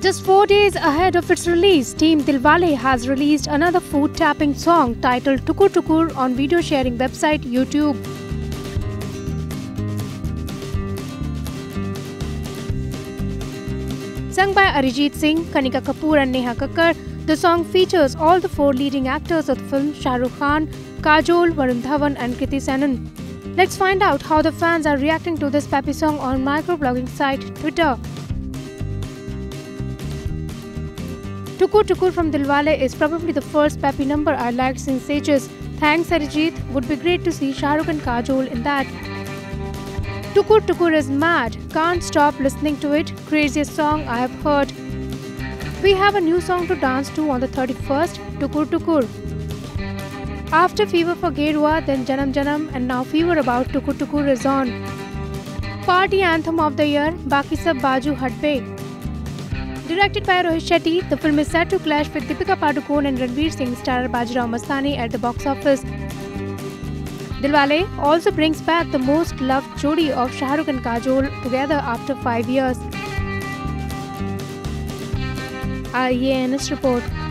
Just 4 days ahead of its release, Team Dilwale has released another foot-tapping song titled Tukur Tukur on video sharing website YouTube. Sung by Arijit Singh, Kanika Kapoor and Neha Kakkar, the song features all the 4 leading actors of the film: Shah Rukh Khan, Kajol, Varun Dhawan and Kriti Sanon. Let's find out how the fans are reacting to this peppy song on microblogging site Twitter. Tukur Tukur from Dilwale is probably the first peppy number I liked since ages. Thanks Arijit, would be great to see Shah Rukh and Kajol in that. Tukur Tukur is mad, can't stop listening to it, craziest song I have heard. We have a new song to dance to on the 31st, Tukur Tukur. After Fever for Gerua, then Janam Janam and now Fever about Tukur Tukur is on. Party anthem of the year, Baki Sab Baju Hat Pe. Directed by Rohit Shetty, the film is set to clash with Deepika Padukone and Ranveer Singh star Bajirao Mastani at the box office. Dilwale also brings back the most loved jodi of Shah Rukh and Kajol together after 5 years. REANS report.